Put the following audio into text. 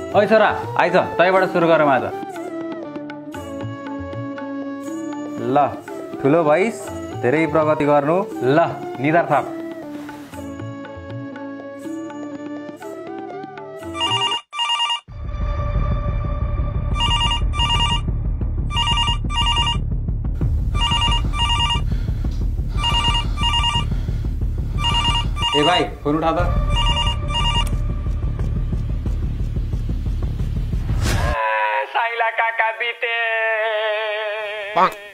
ओइ छोरा आइज तैबाट सुरु गरौँ आज। ल ठुलो भइस धेरै प्रगति गर्नु। ल निधार थप। ए भाइ फोन उठा त। साइला काका बिते